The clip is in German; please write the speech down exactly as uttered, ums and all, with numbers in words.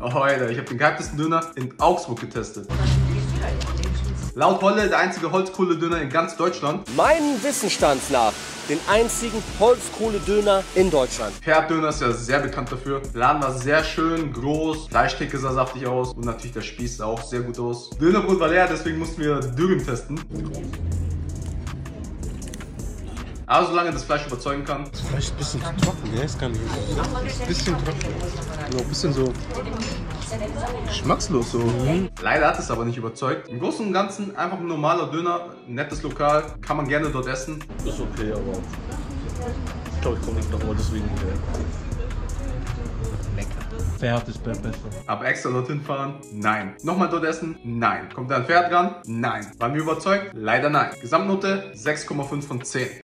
Oh, Alter, ich habe den gehyptesten Döner in Augsburg getestet. Laut Holle der einzige Holzkohle-Döner in ganz Deutschland. Meinen Wissensstand nach den einzigen Holzkohle-Döner in Deutschland. Pferddöner ist ja sehr bekannt dafür. Der Laden war sehr schön, groß, Fleischtheke sah saftig aus und natürlich der Spieß sah auch sehr gut aus. Dönerbrot war leer, deswegen mussten wir Dürüm testen. Aber solange das Fleisch überzeugen kann. Das Fleisch ist ein bisschen zu trocken, ne? Ist gar nicht. Ein bisschen trocken. So, ein bisschen so geschmackslos so. Mhm. Leider hat es aber nicht überzeugt. Im Großen und Ganzen einfach ein normaler Döner, ein nettes Lokal, kann man gerne dort essen. Ist okay, aber ich glaube, ich komme nicht nochmal deswegen hier. Pferd ist besser. Aber extra dorthin fahren? Nein. Nochmal dort essen? Nein. Kommt da ein Pferd ran? Nein. Waren wir überzeugt? Leider nein. Gesamtnote sechs Komma fünf von zehn.